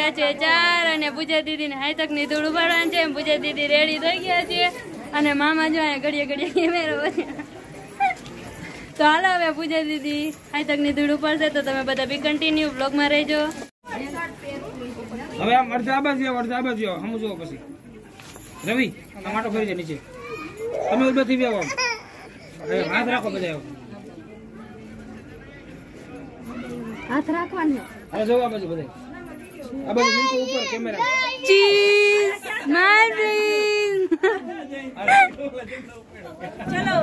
ગયા છે 4 અને પૂજા દીદી ને હાઈ તક ની ધૂળ ઉપાડવાનું છે. પૂજા દીદી રેડી થઈ ગયા છે અને મામા જો ઘડીએ ઘડીએ કેમેરો તો હાલો હવે પૂજા દીદી હાઈ તક ની ધૂળ ઉપાડશે તો તમે બધા બી કન્ટિન્યુ બ્લોગ માં રહેજો. હવે આમ અડધા બાજુ સમજો પછી રવિ આ માટો ફરી જાય નીચે તમે ઉભા થઈ જાવ હાથ રાખો બધા હાથ રાખવાનો હવે જો આ બાજુ બધા આ બાજુ મિનિટ ઉપર કેમેરા ચીઝ માર્ટિન ચલો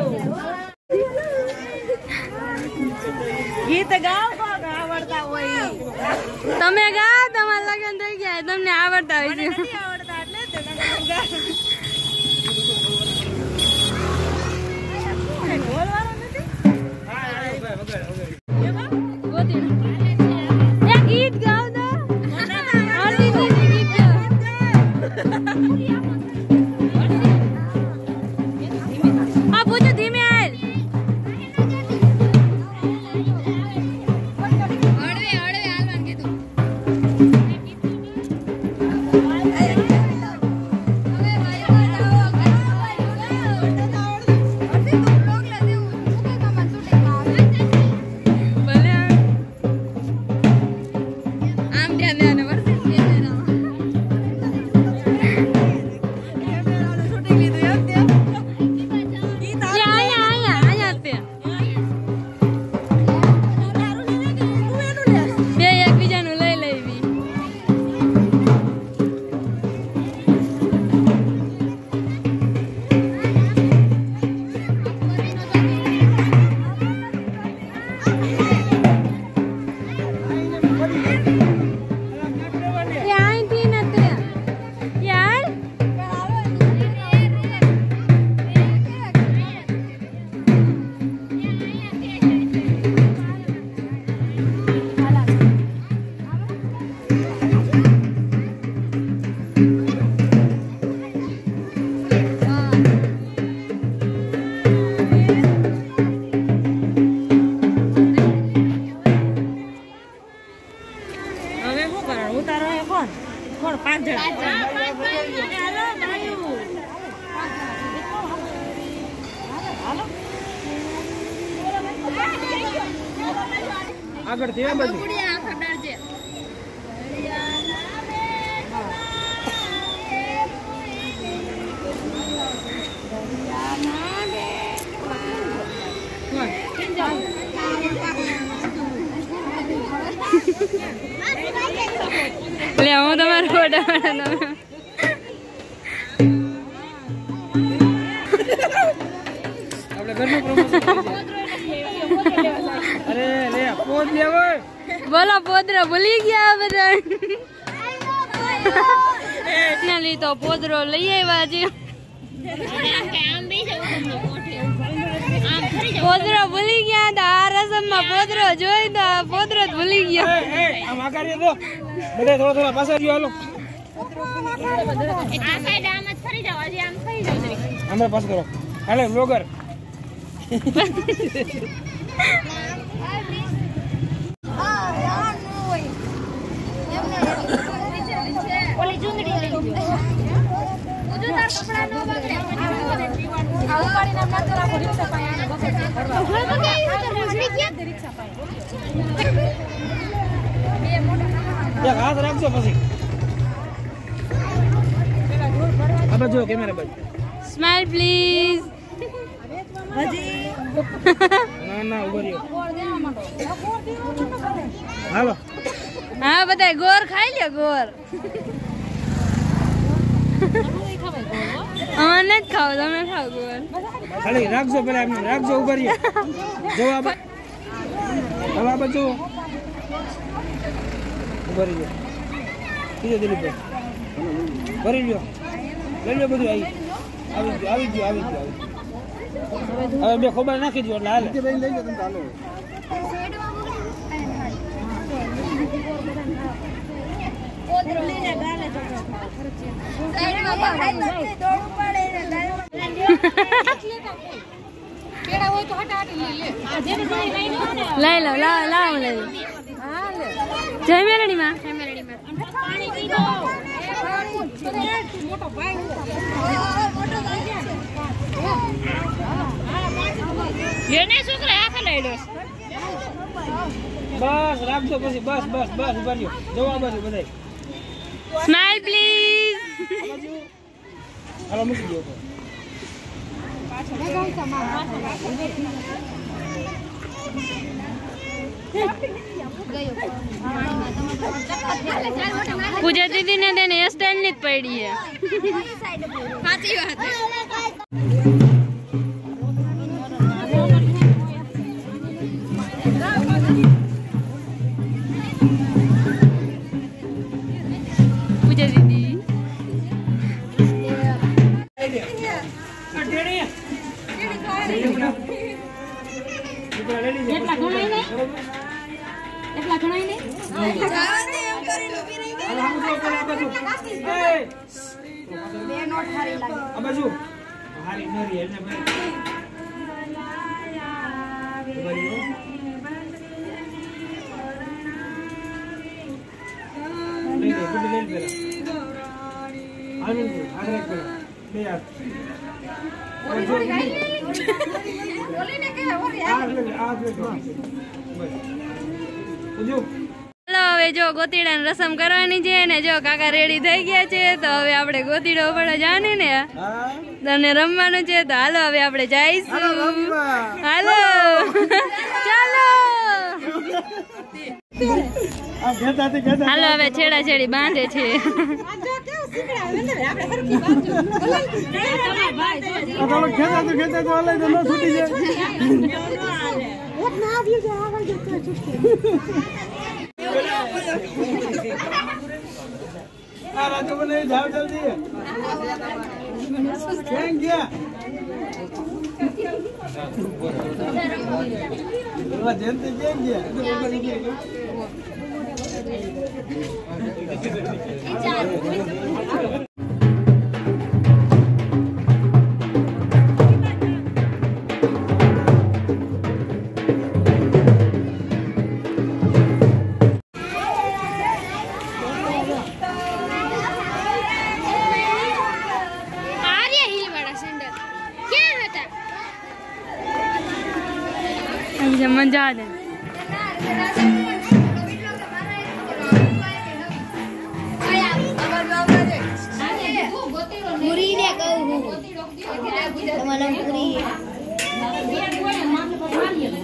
ગીત ગાઓ કોક આવડતા હોય તમે ગાઓ તમારા લગન થઈ ગયા તમને આવડતા હોય છે નથી આવડતા એટલે બોલવાનું નથી ગીત ગાઓ તો અડધી ગીત ગાઓ આ પૂછો ધીમે આય આગળ થી આ બાજુ લે હું તમારો ફોટા આપણે ઘરનું પ્રમોશન અરે લે પોદ લેવો બોલો પોદરો ભૂલી ગયા બધા ફાઇનલી તો પોદરો લઈ આવ્યા છે પોદરો ભૂલી ગયા તો આ રસમ માં પોદરો જોઈ તો પોદરો જ ભૂલી ગયા આમ આકારી દો બધા થોડા પાછા રહ્યો હાલો આ સાઈડ આમ જ ફરી જાવ હજી આમ ફરી જાવ અમે પાસ કરો હાલે બ્લોગર ઓલી ચુંદડી લઈ લો ઉજુદાર કપડા નો બગડે આ ઉપાડી નામ નાતો રાખો રિક્ષા પાય આને બગડે ઘર તો કે ઉતરવા ક્યાં રિક્ષા પાય બે મોટા એક હાથ રાખજો પછી આ બાજુ કેમેરા બાજુ સ્માઈલ પ્લીઝ હજી ના ઉભો રહ્યો હાલો હા બધા ગોર ખાઈ લ્યો ગોર અમારે નથી ખાવ તમે ખાવ ગોર ખાલી રાખજો પેલા એમને રાખજો ઉભા રહ્યો જવાબ હવે આ બાજુ ઉભા રહ્યો કીધો દિલીપભાઈ ભરી લ્યો લઈ લો બધું આવી ગયું હવે બે ખબર નાખી દો એટલે હાલે લઈ લો લાવ લઈ લો જય મેલડી માં એને છોકરા હાથ લઈડો બસ રાખજો પછી બસ બસ બસ ઉભા રહ્યો જવા બાજુ બધાય સ્માઈલ પ્લીઝ હાલો મૂકી દો પૂજા દીદી ને તેની હેરસ્ટાઈલ ની જ પડી છે સાચી વાત પૂજા દીદી એટલા ઘણાય ને એટલા ઘણાય ને આ બાજુ હારી નરી એટલે ચાલો હવે જો ગોતીડાની રસમ કરવાની છે ને જો કાકા રેડી થઈ ગયા છે તો હવે આપણે ગોતીડો ઉપર જવાની ને અને રમવાનું છે તો હાલો હવે આપણે જઈશું હાલો ચાલો હાલો હવે છેડા છેડી બાંધે છે રાજુ બને જાવ જલ્દી કેમ ગયા જયંતિ કેમ ગયા મજા આવે પૂરી ને કહું હું તમારા પૂરી